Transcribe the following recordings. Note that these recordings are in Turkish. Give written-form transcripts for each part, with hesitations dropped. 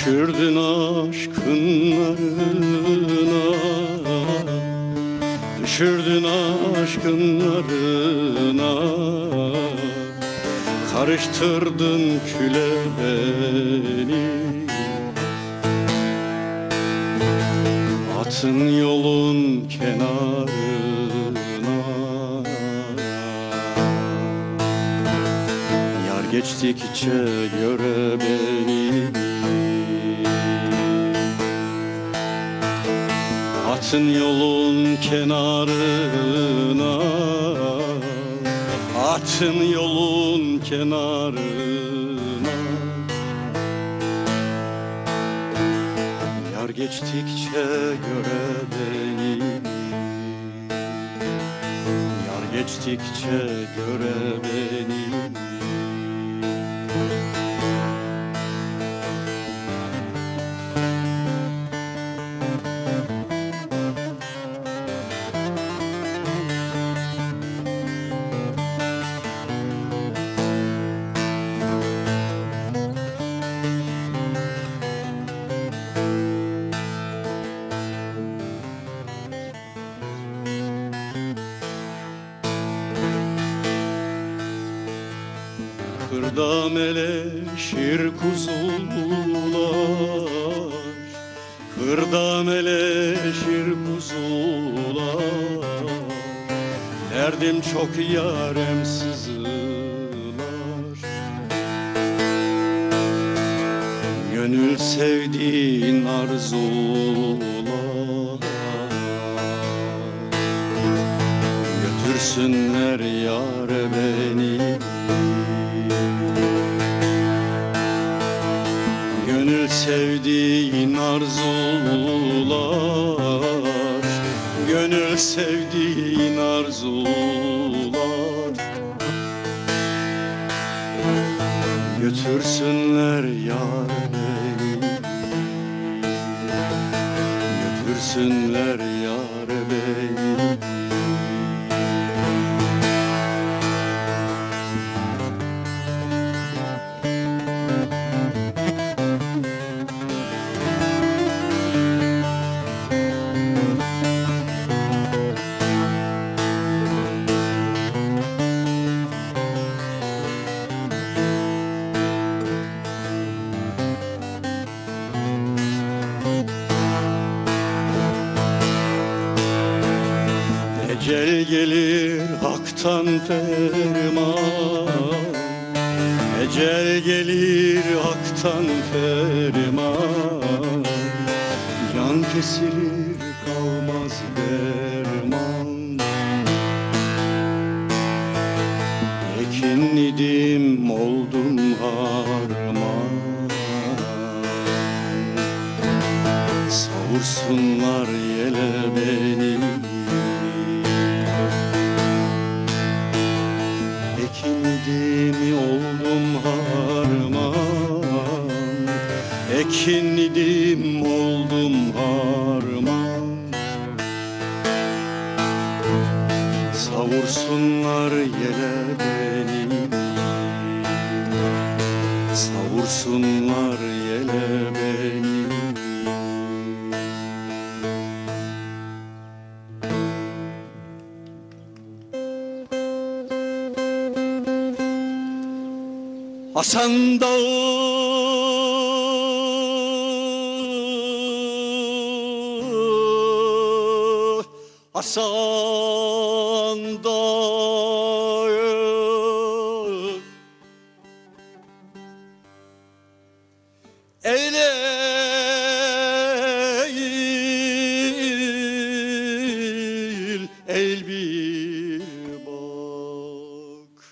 Düşürdün aşkın narına, düşürdün aşkın narına, karıştırdın küle beni. Atın yolun kenarına, yar geçtikçe göre beni. Atın yolun kenarına, atın yolun kenarına, yar geçtikçe göre beni. Yar geçtikçe göre beni. Kırda meleşir kuzular, kırda meleşir kuzular, derdim çok yarem sızılar. Gönül sevdiğin arzular, götürsünler yâre beni. Gönül sevdiğin arzular, gönül sevdiğin arzular, götürsünler yâr beni, götürsünler yâr beni. Ecel gelir haktan ferman, ecel gelir haktan ferman, can kesilir kalmaz derman. Ekin idim oldum harman, savursunlar yele beni. Ekindim oldum harman, ekindim oldum harman, savursunlar yere beni, savursunlar yere beni. Hasan Dağı, Hasan Dağı, eğil, eğil bir bak.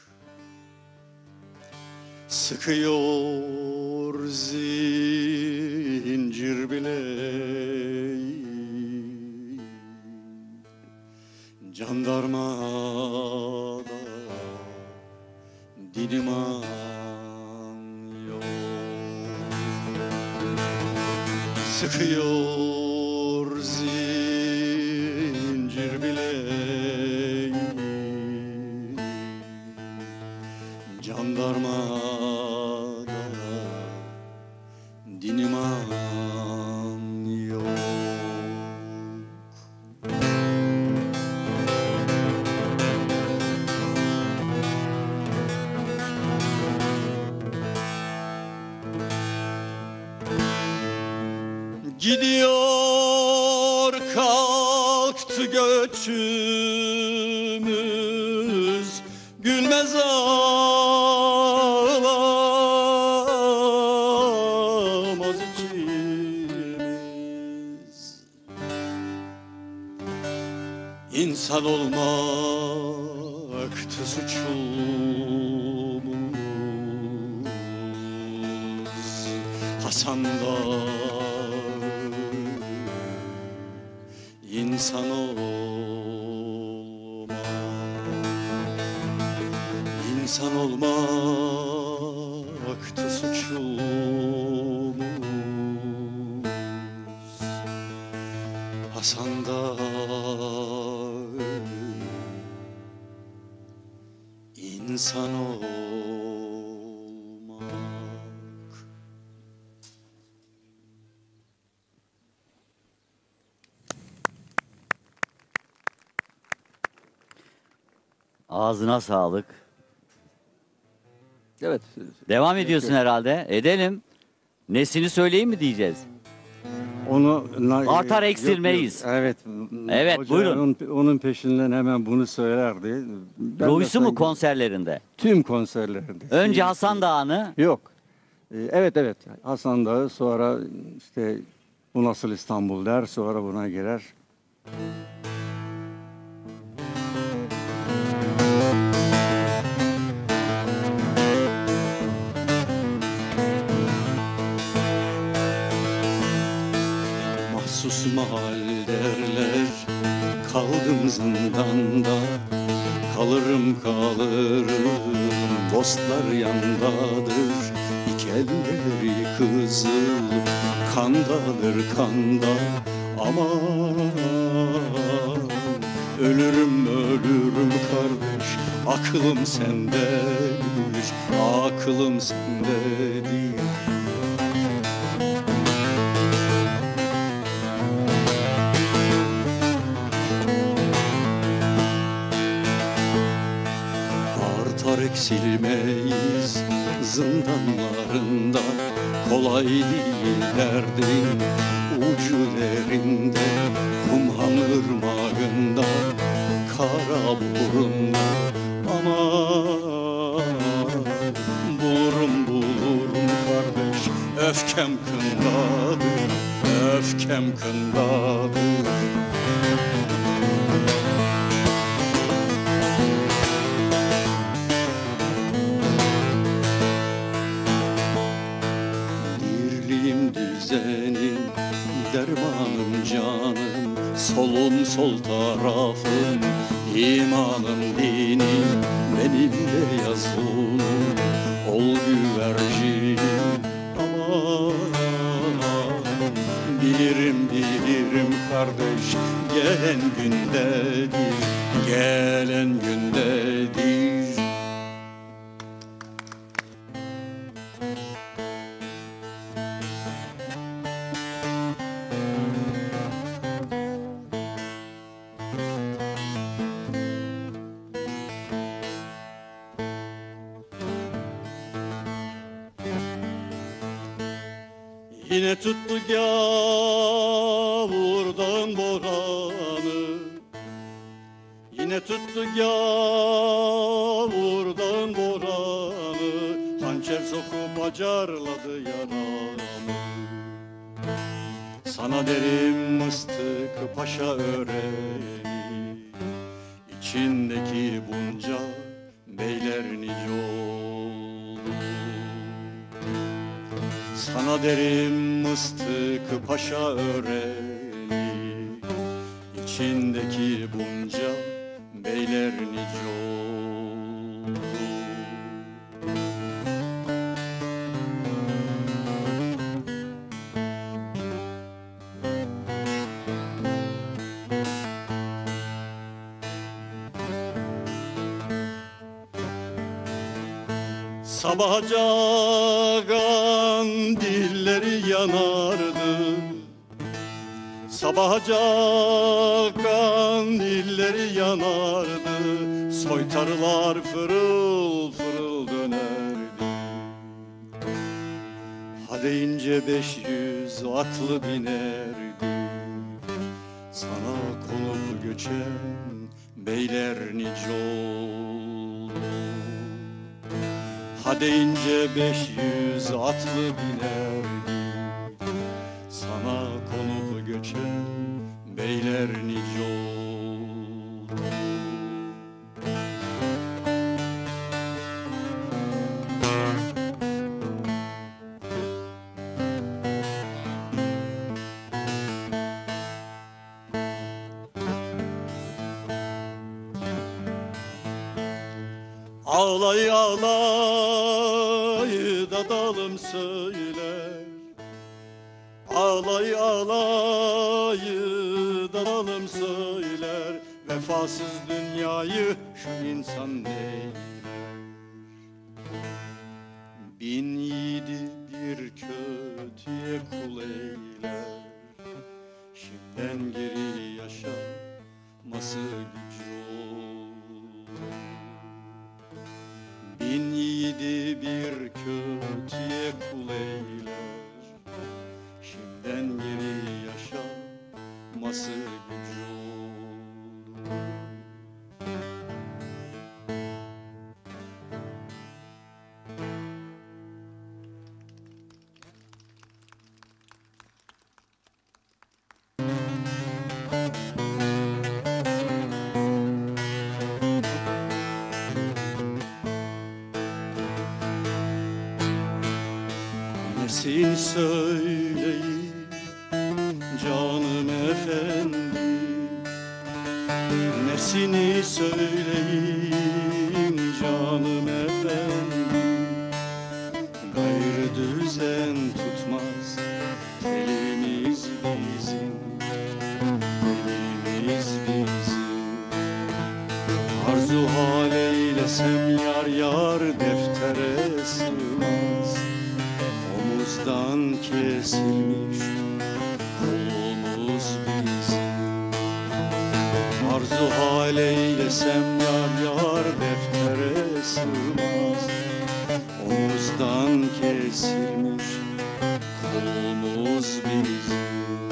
Sıkıyor zincir bileği, jandarmada didiman yok. Sıkıyor zincir bileği, jandarmada didiman Gidiyor kalktı göçümüz, gülmez ağlamaz içimiz. İnsan olmaktı suçumuz, Hasan da İnsan olmak, insan olmaktı suçumuz, Hasan da insan olmak. Ağzına sağlık. Evet. Devam ediyorsun herhalde. Edelim. Nesini söyleyeyim mi diyeceğiz? Onu Artar eksilmeyiz. Evet. Evet, Hoca buyurun. Onun peşinden hemen bunu söylerdi. Ben Ruhsu de mu konserlerinde? Tüm konserlerinde. Önce Hasan Dağı'nı. Yok. Evet. Hasan Dağı, sonra işte bu nasıl İstanbul der, sonra buna girer. Mahsus mahal derler, kaldım zindanda. Kalırım dostlar yandadır. İki elleri kızıl, kandadır kanda. Aman ölürüm kardeş, aklım sendedir, aklım sendedir. Artar eksilmeyiz zindanlarında, kolay değil derdin ucu derinde. Kumhan ırmağında, kara burunda, aman bulurum kardeş, öfkem kındadır, öfkem kındadır. Dirliğim düzenim, dermanım canım, solum sol tarafım, imanım dinim, benimle yazılı ol güvercinim. Aman bilirim kardeş, gelen gündedir. Yine tuttuk yağmurdan boranı, yine tuttuk yağmurdan boranı, hançer sokup acarladı yaramı. Sana derim mıstık paşa öreni, içindeki bunca beyler nice oldu. Sana derim mıstık paşa öreni, içindeki bunca beyler nice oldu. Sabah cagan dilleri yanardı, sabah cagan dilleri yanardı, soytarılar fırıl fırıl dönerdi. Ha deyince 500 atlı binerdi, sana konup göçen beyler nice oldu. Ha deyince 500 atlı binerdi, sana konup göçen beyler nice oldu. Ağlay ağlay da dalım söyler, ağlay ağlay da dalım söyler, vefasız dünyayı şu insan neyler. Bin yiğidi bir kötüye kul eyler, şimdiden geri yaşaması gücü olur. Bin yiğidi bir kötüye kul eyler, şimdiden geri yaşaması gücü olur. Nesini söyleyeyim canım efendim, nesini söyleyeyim canım efendim. Gayrı düzen tutmaz elimiz bizim, elimiz bizim. Arzu hal eylesem yar yar deftere sığmaz, omuzdan kesilmiş kolumuz bizim. Arzu hal eylesem yar yar deftere sığmaz, omuzdan kesilmiş kolumuz bizim.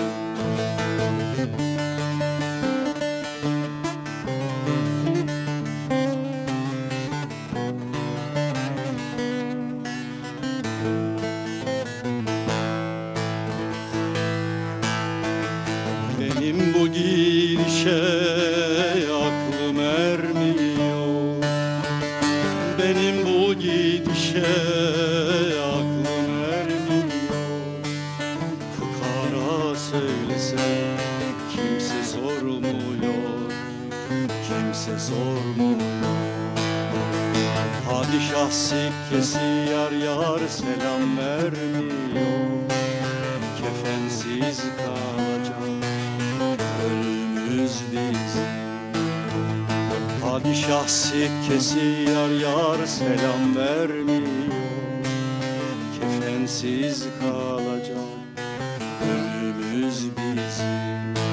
Benim bu gidişe aklım ermiyor, benim bu gidişe aklım ermiyor. Fukara söylese kimse sormuyor, kimse sormuyor. Padişah sikkesi yar yar selam vermiyor, kefensiz kalacak ölümüz bizim. Padişah sikkesi yar yar selam vermiyor, kefensiz kalacak ölümüz bizim.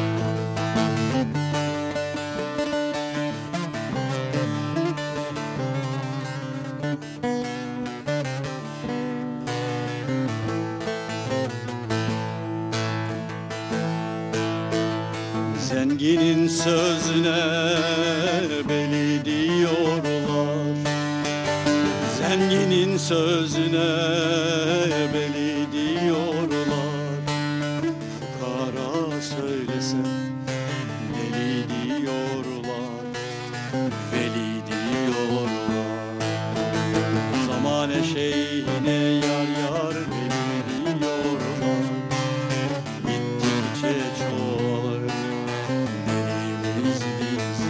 Zenginin sözüne beli diyorlar, zenginin sözüne beli diyorlar. Fukara söylesem deli diyorlar, veli diyorlar. Zamane şeyhine yar yar veli diyorlar, gittikçe çoğalır delimiz biz.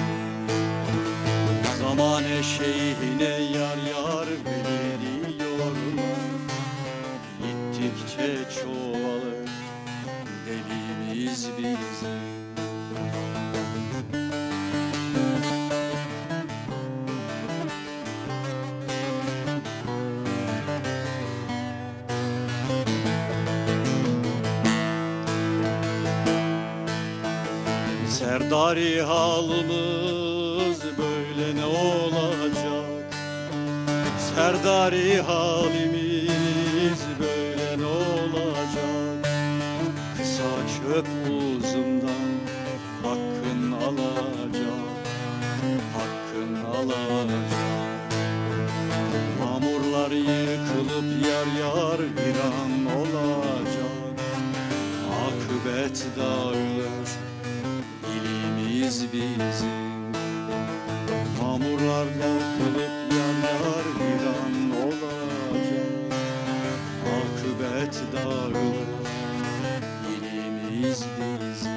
Zamane şeyhine yar yar veli diyorlar, gittikçe çoğalır delimiz bizim. Serdari halımız böyle ne olacak? Serdari halimiz böyle ne olacak? omuzumdan hakkın alacak, hakkın alacak. Mamurlar yıkılıp yar yar viran olacak. Akıbet dağılır, dilimiz bizim. Mamurlar yıkılıp yar yar viran olacak. Akıbet dağılır, dilimiz bizim.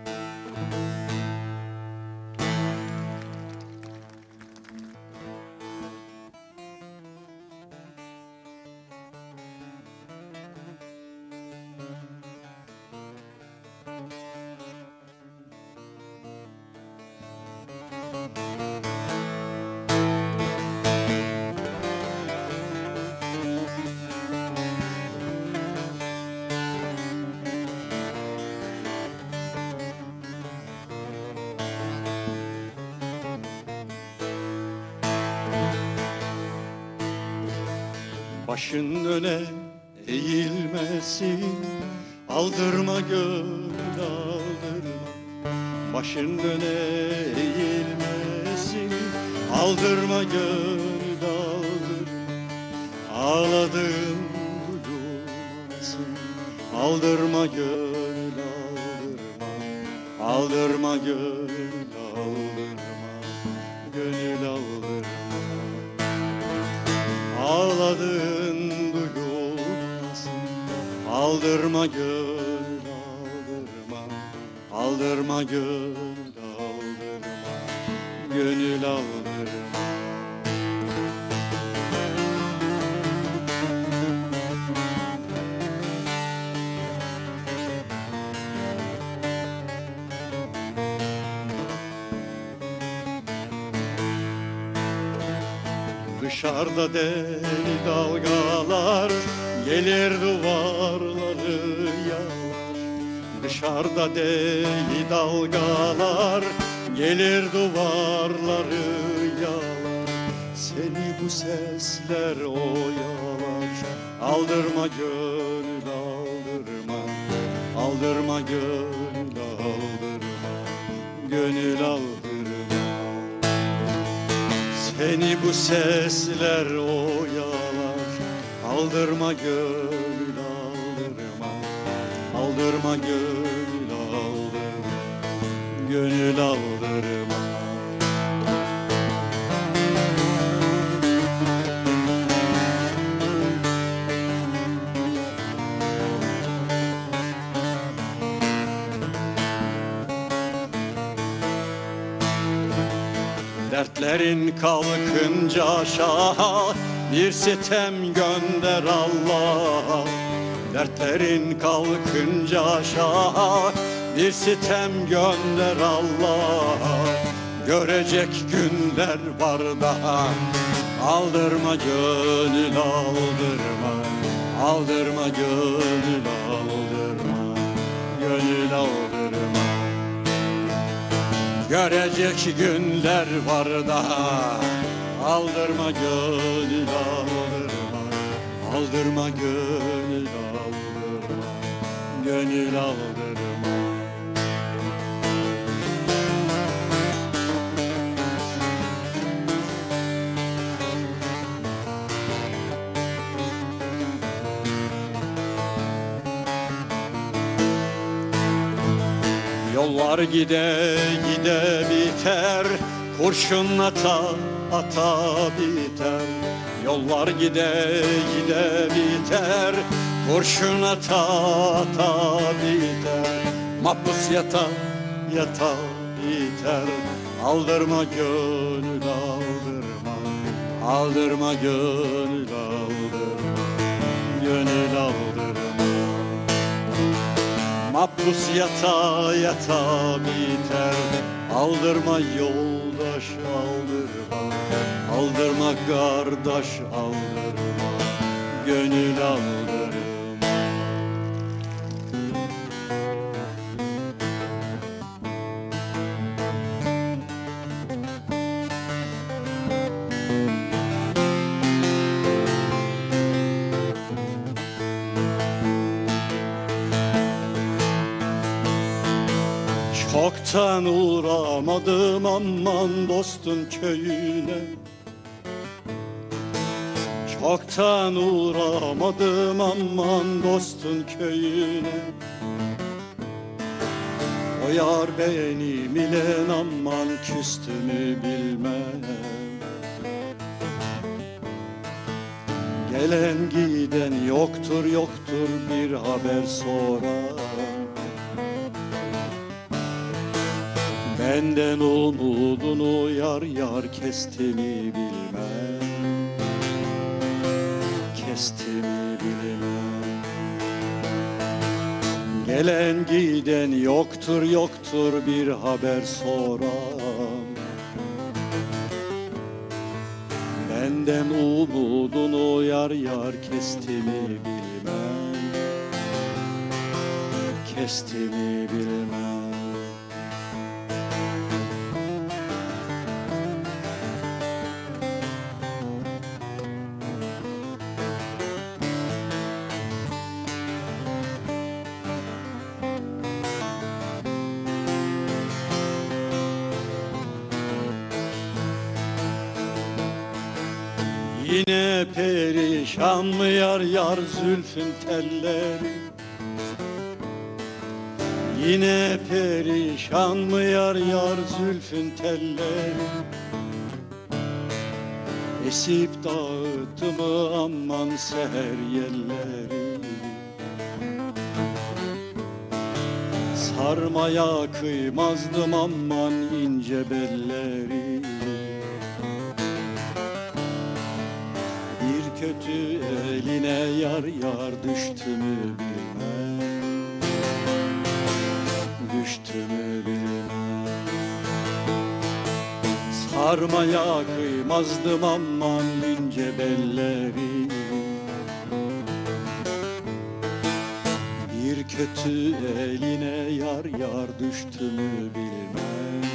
Başın öne eğilmesin, aldırma gönül aldırma. Başın öne eğilmesin, aldırma gönül aldırma. Ağladığın duyulmasın, aldırma gönül aldırma. Aldırma gönül aldırma, gönül aldırma. Ağladığın duyulmasın, aldırma gönül aldırma. Aldırma gönül aldırma, gönül aldırma. Dışarıda deli dalgalar gelir duvarları yalar. Dışarıda deli dalgalar gelir duvarları yalar. Seni bu sesler oyalar. Aldırma gönül aldırma. Aldırma gönül aldırma. Gönül aldırma. Seni bu sesler oyalar. Aldırma gönül aldırma. Aldırma gönül aldırma. Gönül aldırma. Dertlerin kalkınca aşağı bir sitem gönder Allah. Dertlerin kalkınca aşağı bir sitem gönder Allah. Görecek günler var daha. Aldırma gönül aldırma. Aldırma gönül aldırma. Gönül aldırma. Görecek günler var daha. Aldırma gönül aldırma. Aldırma gönül aldırma. Gönül aldırma. Yollar gide gide biter, kurşun ata ata biter. Yollar gide gide biter, kurşun ata ata biter. Mahpus yata yata biter. Aldırma gönül aldırma. Aldırma gönül aldırma. Gönül aldırma. Mahpus yata yata biter. Aldırma yoldaş aldırma. Aldırma kardeş aldırma. Gönül aldırma. Çoktan uğramadım aman dostun köyüne. Çoktan uğramadım aman dostun köyüne. O yar benim ile aman küstü mü bilmem. Gelen giden yoktur yoktur bir haber soran. Benden umudunu yar yar kesti mi bilmem. Kesti mi bilmem. Gelen giden yoktur yoktur bir haber soran. Benden umudunu yar yar kesti mi bilmem. Kesti mi bilmem. Yine perişan mı yar yar zülfün telleri? Yine perişan mı yar yar zülfün telleri? Esip dağıttı mı aman seher yelleri? Sarmaya kıymazdım aman ince belleri. Kötü eline yar yar düştü mü bilmem. Düştü mü bilmem. Sarmaya kıymazdım aman ince belleri. Bir kötü eline yar yar düştü mü bilmem.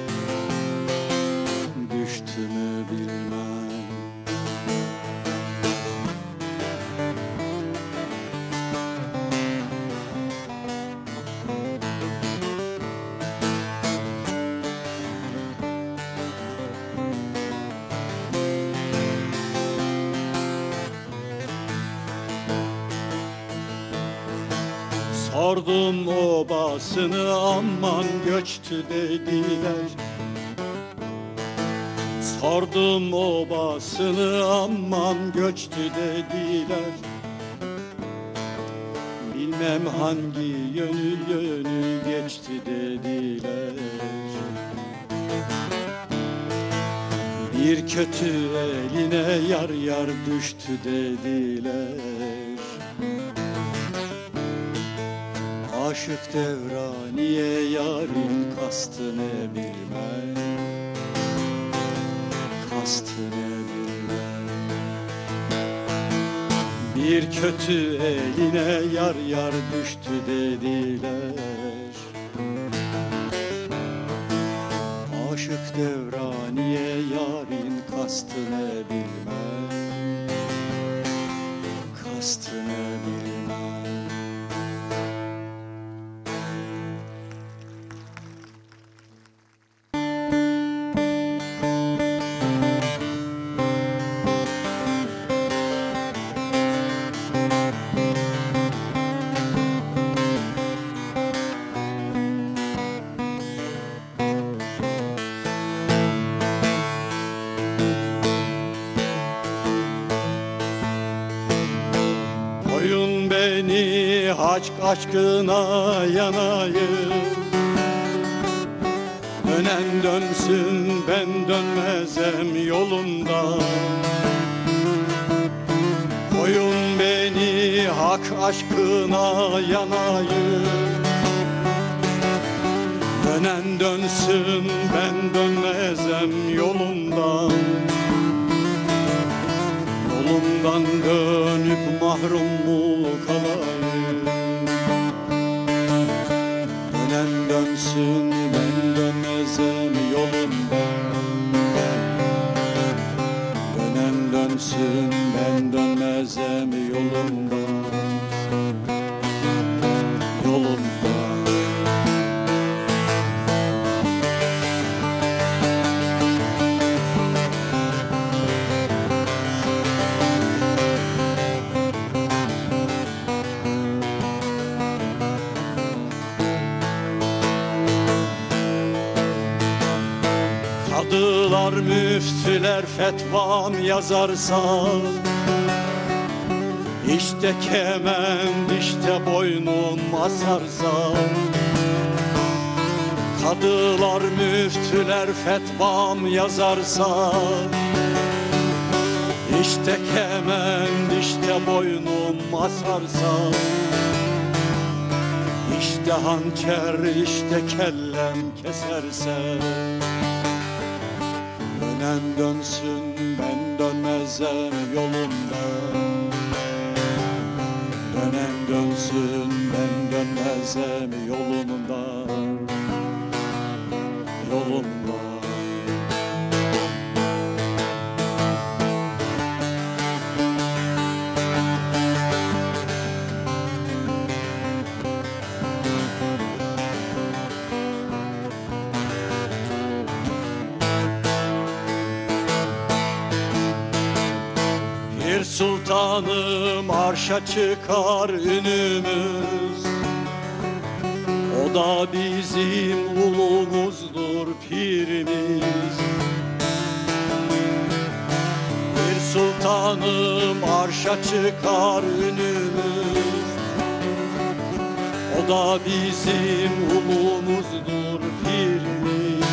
Düştü mü bilmem. Sordum obasını aman göçtü dediler. Sordum obasını aman göçtü dediler. Bilmem hangi yönü geçti dediler. Bir kötü eline yar yar düştü dediler. Aşık devraniye yarın kastı ne bilmem. Kastı ne bilmem. Bir kötü eline yar yar düştü dediler. Aşık devraniye yarın kastı ne bilmem. Kastı ne bilmem. Aşk aşkına yanayım. Dönen dönsün ben dönmezem yolundan. Koyun beni hak aşkına yanayım. Dönen dönsün ben dönmezem yolundan. Yolundan dönüp mahrum mu kalayım? Dönen dönsün ben dönmezem yolundan. Dönen dönsün ben dönmezem yolundan. Yolundan. Kadılar müftüler fetvam yazarsa, işte kement işte boynum asarsa. Kadılar müftüler fetvam yazarsa, işte kement işte boynum asarsa. İşte hançer işte kellem keserse. Dönen dönsün ben dönmezem yolumda. Dönen dönsün ben dönmezem yolumda. Yolumda. Bir sultanım arşa çıkar ünümüz, o da bizim ulumuzdur pirimiz. Bir sultanım arşa çıkar ünümüz, o da bizim ulumuzdur pirimiz.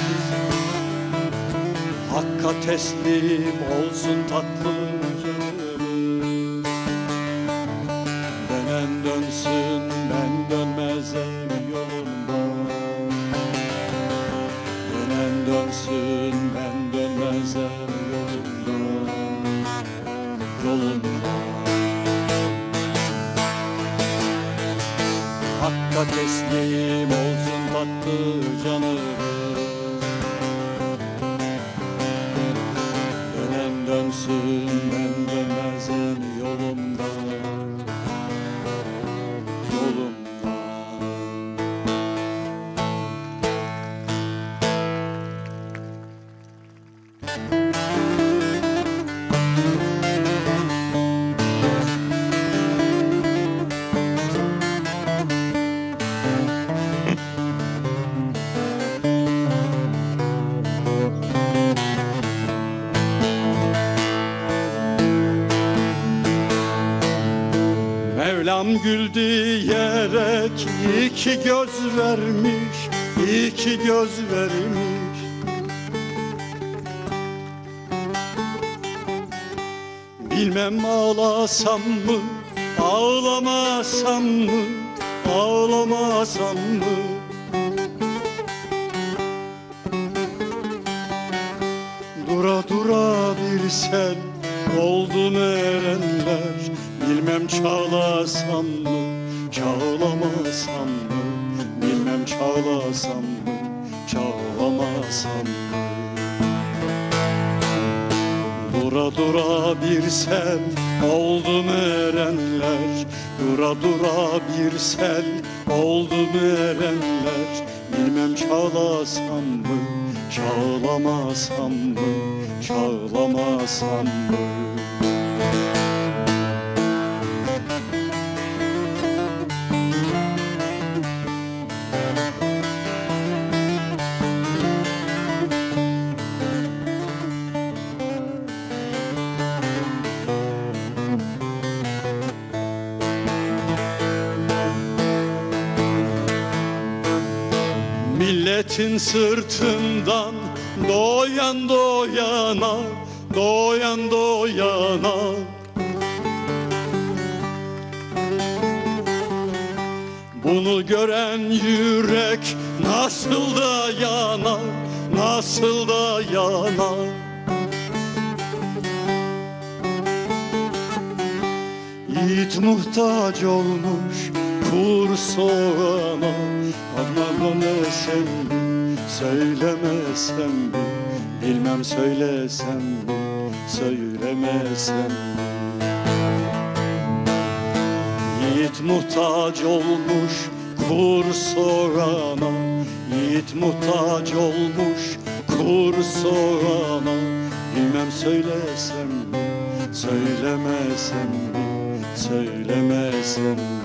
Hakka teslim olsun tatlı canımız. Dönen dönsün ben dönmezem yolumda. Dönen dönsün ben dönmezem yolumda. Yolumda. Hakka teslim olsun tatlı canımız. Dönen dönsün ben dönmezem yolumda. Yolumda. Mevlam gül diyerek iki göz vermiş, iki göz vermiş. Bilmem ağlasam mı, ağlamasam mı, ağlamasam mı? Dura dura bir sel oldu erenler. Bilmem çağlasam mı, çağlamasam mı? Bilmem çağlasam mı, çağlamasam mı? Dura dura bir sel oldu erenler. Dura dura bir sel oldu erenler. Bilmem çağlasam mı, çağlamasam mı, çağlamasam mı? Milletin sırtından doyan doyana, doyan doyana. Bunu gören yürek nasıl da yanar, nasıl da yanar. Yiğit muhtaç olmuş kur soğana. Anlamesem mi, söylemesem mi? Bilmem söylesem mi, söylemesem mi? Yiğit muhtaç olmuş kur sorana. Yiğit muhtaç olmuş kur sorana. Bilmem söylesem mi, söylemesem mi, söylemesem mi?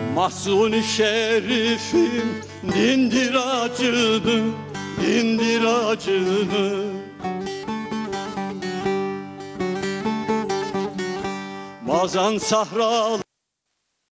Mahzun-i Şerif'im dindir acını, dindir acını. Mazan sahralı